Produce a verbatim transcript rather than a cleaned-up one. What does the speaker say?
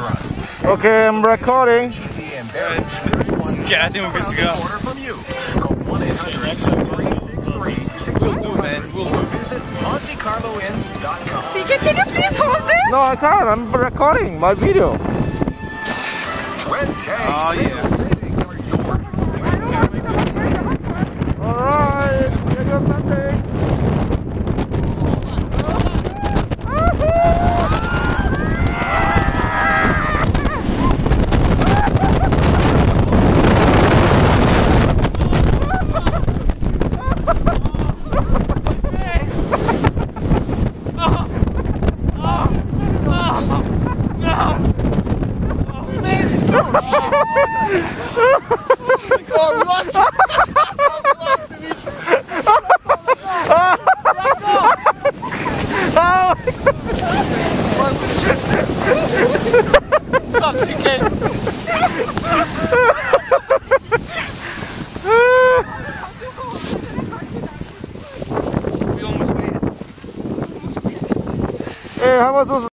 restaurants. Okay, I'm recording. Yeah, I think we're good to go. We'll do, man. We'll do. Visit Monte Carlo Inns dot com. Sika, can you please hold this? No, I can't. I'm recording my video. Oh, yeah. Alright, you got something. Oh, we lost him! We lost him! He's... What's up, C K? Hey, how was this?